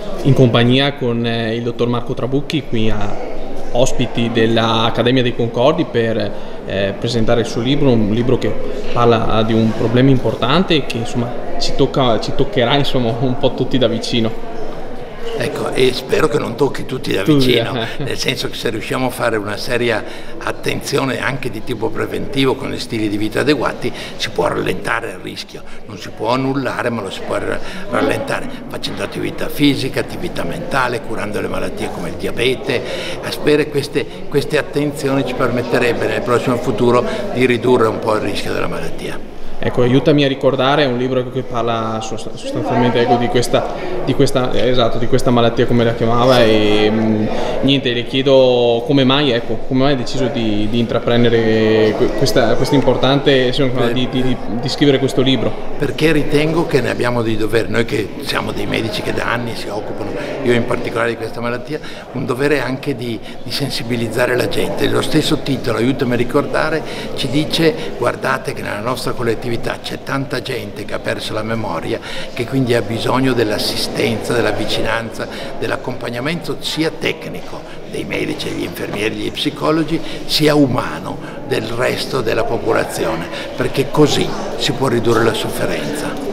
in compagnia con il dottor Marco Trabucchi, qui ospiti dell'Accademia dei Concordi, per presentare il suo libro, un libro che parla di un problema importante e che insomma ci toccherà insomma un po' tutti da vicino. Ecco, e spero che non tocchi tutti da vicino, nel senso che se riusciamo a fare una seria attenzione anche di tipo preventivo con gli stili di vita adeguati, si può rallentare il rischio, non si può annullare ma lo si può rallentare facendo attività fisica, attività mentale, curando le malattie come il diabete. Spero che queste attenzioni ci permetterebbero nel prossimo futuro di ridurre un po' il rischio della malattia. Ecco, aiutami a ricordare, è un libro che parla sostanzialmente di questa malattia, come la chiamava, e niente, le chiedo come mai hai deciso di intraprendere questa importante, di scrivere questo libro? Perché ritengo che ne abbiamo di dovere, noi che siamo dei medici che da anni si occupano, io in particolare, di questa malattia, un dovere anche di sensibilizzare la gente. Lo stesso titolo, Aiutami a ricordare, ci dice: guardate che nella nostra collettività c'è tanta gente che ha perso la memoria, che quindi ha bisogno dell'assistenza, della vicinanza, dell'accompagnamento sia tecnico dei medici, degli infermieri, degli psicologi, sia umano del resto della popolazione, perché così si può ridurre la sofferenza.